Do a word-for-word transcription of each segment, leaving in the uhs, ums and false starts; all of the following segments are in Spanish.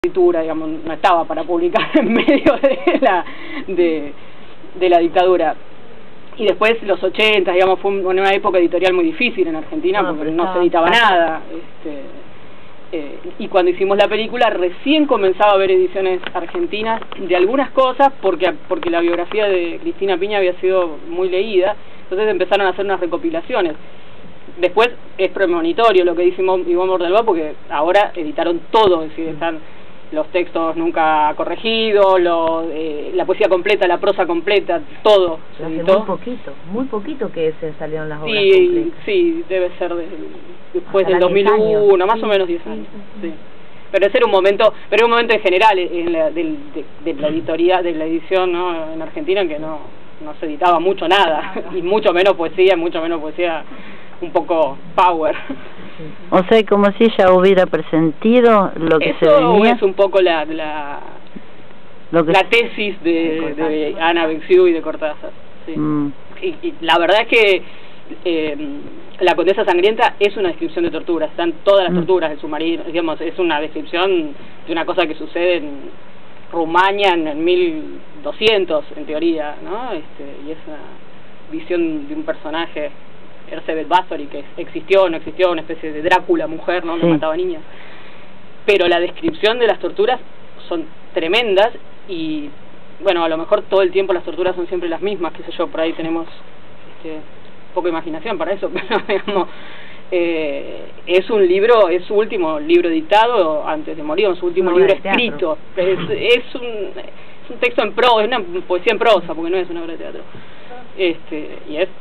escritura, digamos, no estaba para publicar en medio de la de, de la dictadura. Y después los ochenta, digamos, fue una época editorial muy difícil en Argentina, no, porque no se editaba nada. Este, eh, y cuando hicimos la película recién comenzaba a haber ediciones argentinas de algunas cosas, porque porque la biografía de Cristina Piña había sido muy leída, entonces empezaron a hacer unas recopilaciones. Después es premonitorio lo que dice Ivonne Bordelbá, porque ahora editaron todo, es decir, están los textos nunca corregidos, lo, eh, la poesía completa, la prosa completa, todo. Hace muy poquito, muy poquito que se salieron las obras sí, completas. Sí, debe ser de, después Hasta del dos mil uno, más sí, o menos diez años. Sí, sí, sí. Sí. Pero ese era un momento, pero era un momento en general en la, de, de, de la editoría, de la edición, ¿no?, en Argentina, en que no, no se editaba mucho nada, y mucho menos poesía, mucho menos poesía un poco power. O sea, como si ella hubiera presentido lo que Eso se venía. Es un poco la la, lo que la tesis de, de Ana Bexew y de Cortázar. Sí. Mm. Y, y la verdad es que eh, La Condesa Sangrienta es una descripción de torturas, están todas las torturas del submarino, digamos, es una descripción de una cosa que sucede en Rumania en, en mil doscientos, en teoría, ¿no? Este, y es una visión de un personaje, Erzsébet Báthory, que existió, no existió, una especie de Drácula mujer, ¿no?, que sí. mataba niñas. Pero la descripción de las torturas son tremendas y, bueno, a lo mejor todo el tiempo las torturas son siempre las mismas, qué sé yo, por ahí tenemos este, poca imaginación para eso, pero digamos, eh, es un libro, es su último libro editado antes de morir, su último no, libro escrito, es, es, un, es un texto en prosa, es una poesía en prosa, porque no es una obra de teatro, este, y es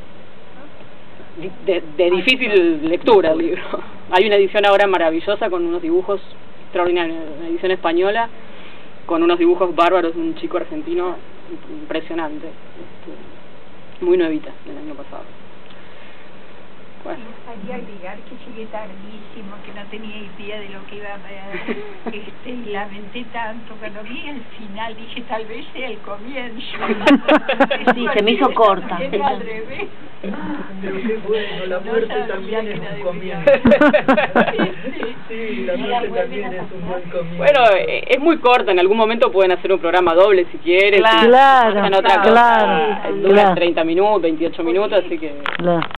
De, de difícil lectura el libro. Hay una edición ahora maravillosa con unos dibujos extraordinarios, una edición española con unos dibujos bárbaros de un chico argentino impresionante, este, muy nuevita, del año pasado. Bueno. Me gustaría agregar que llegué tardísimo, que no tenía idea de lo que iba a ver, este, y lamenté tanto. Cuando vi el final dije, tal vez sea el comienzo. Sí, se me hizo corta. Pero al revés. Pero qué bueno, la muerte no también es un comienzo. Sí, sí, la muerte también es un buen comienzo. Bueno, es muy corta, en algún momento pueden hacer un programa doble si quieren. Claro, si claro, otra claro, cosa, dura claro. treinta minutos, veintiocho minutos, así que... Claro.